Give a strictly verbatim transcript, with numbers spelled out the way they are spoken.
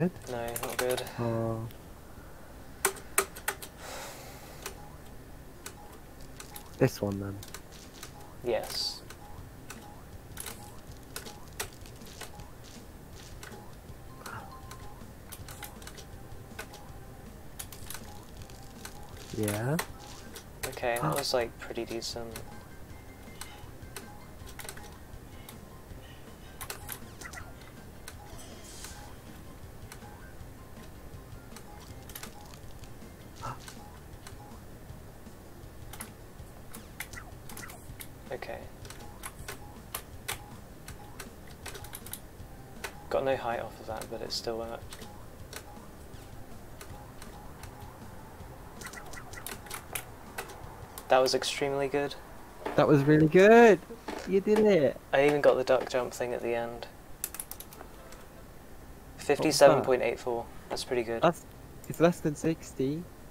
No, not good. Oh. This one then. Yes. Yeah. Okay, that was like pretty decent. Okay. Got no height off of that, but it still worked. That was extremely good. That was really good. You did it. I even got the duck jump thing at the end. fifty-seven point eight four. That's pretty good. That's it's less than sixty.